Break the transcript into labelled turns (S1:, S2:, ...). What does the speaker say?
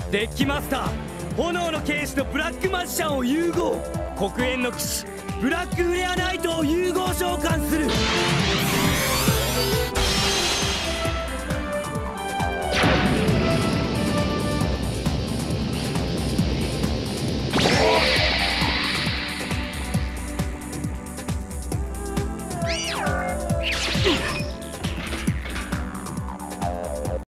S1: デッキマスター炎の剣士とブラックマジシャンを融合。黒煙の騎士ブラックフレアナイトを融合召喚する。